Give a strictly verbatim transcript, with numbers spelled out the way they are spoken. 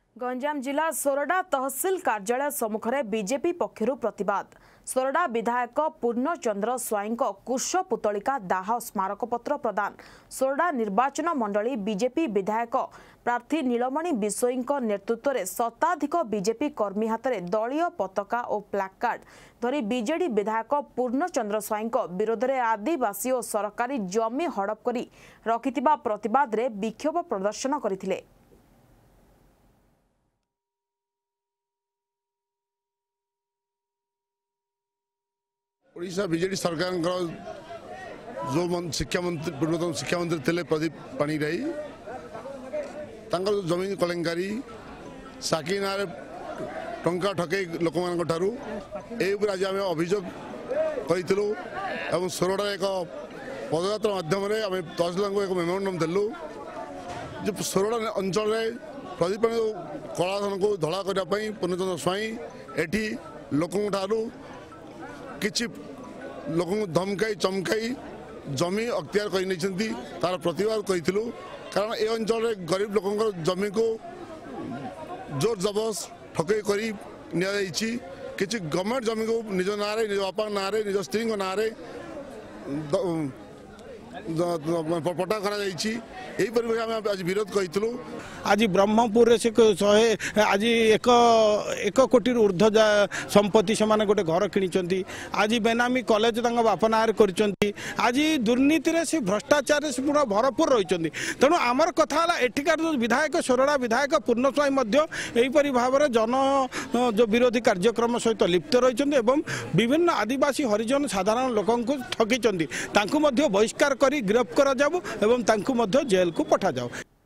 गंजाम जिला सोरडा तहसिल कार्यालय सम्मुखें बीजेपी पक्षर प्रतिवाद। सोरडा विधायक पूर्णचंद्र स्वाई कुश पुतलिका दाह स्मारक पत्र प्रदान। सोरडा निर्वाचन मंडली बीजेपी विधायक प्रार्थी नीलमणि बिशोई नेतृत्व में शताधिक बीजेपी कर्मी हाथ में दलीय पताका और प्लाकार्ड धरी बीजेडी विधायक पूर्णचंद्र स्वाई विरोध में आदिवासी और सरकारी जमी हड़प कर रखिथिबा प्रतिवाद रे विक्षोभ प्रदर्शन करथिले। ओडिशा बीजेडी सरकार जो शिक्षा मंत्री पूर्वतन शिक्षा मंत्री थे प्रदीप पाणिग्राही जमीन कलंकारी साकी ना टंका ठकई लोक आज आम अभियोग करूँ। सोरडा एक पदयात्रा मध्यम तहसील को एक मेमोरांडम देलु जो सोरडा अंचल प्रदीप कलाधन को धड़ा करने पूर्णचंद्र स्वाई एटी लोक किछि लोक धमकाई चमकाई जमी अख्तियार कर तार प्रतिवाद करूँ। कारण ए अंचल गरीब लोक जमी को जोर जबरदस्त ठकई कर किसी गवर्नमेंट जमी को निज ना निज बापा ना निज स्त्री ना पटा कर आज विरोध करूँ। आज ब्रह्मपुर से शहे आज एक एक कोटी ऊर्ध्व संपत्ति से गोटे घर किणी आज बेनामी कॉलेज बापा ना कर आज दुर्नीति से भ्रष्टाचार से पूरा भरपूर रही। तेणु आमर कथा एठिकार जो विधायक सोरडा विधायक पूर्ण स्वाई भाव में जन जो विरोधी कार्यक्रम सहित लिप्त रही विभिन्न आदिवासी हरिजन साधारण लोक ठकी बहिष्कार कर गिरफ्त करा जाऊ एवं तांकु मध्य जेल को पठा जाऊ।